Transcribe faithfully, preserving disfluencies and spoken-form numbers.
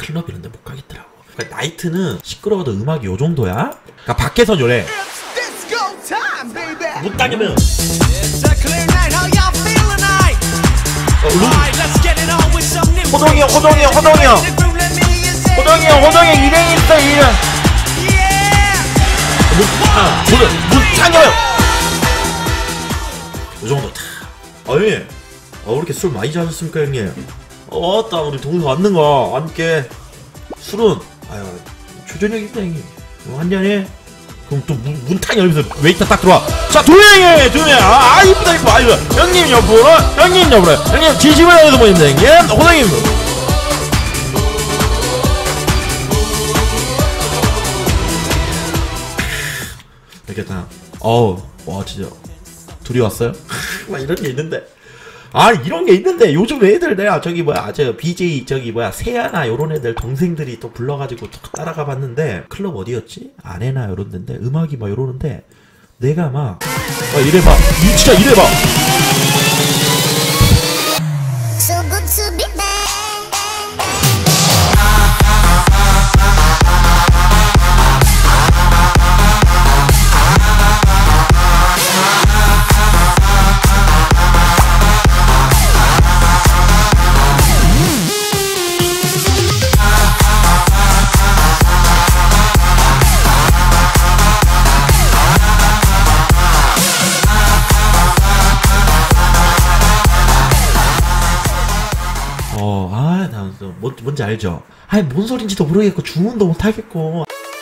클럽 이런 데 못 가겠더라고. 그러니까 나이트는 시끄러워도 음악이 요 정도야? 그러니까 밖에서 요래 못 다니면 어, 호동이 형, 호동이 형, 호동이 형 호동이 형, 호동이 형 일행 있어, 일행 아, 못, 못 다녀요! 요 정도 다. 아, 형님. 아, 왜 이렇게 술 많이 자셨습니까, 형님? 어, 왔다, 우리 동생 왔는가? 함께. 술은, 아유, 초저녁입니다, 형님. 한잔해? 그럼 또 문, 문탕 열면서 웨이터 딱 들어와. 자, 두 명이에요, 두 명. 아, 아, 이쁘다, 이쁘다. 아유, 형님 옆으로, 형님 옆으로. 형님, 진심을 다해서 보입니다, 형님. 호동님. 이렇게 다, 어우, 와, 진짜. 둘이 왔어요? 막 이런 게 있는데. 아, 이런 게 있는데 요즘 애들 내가 저기 뭐야 저 비제이 저기 뭐야 세아나 요런 애들 동생들이 또 불러가지고 따라가 봤는데 클럽 어디였지? 아레나 요런 데인데 음악이 막 요러는데 내가 막 아, 이래봐 이 진짜 이래봐 어, 아, 나, 뭔, 뭔지 알죠? 아니, 뭔 소린지도 모르겠고, 주문도 못하겠고.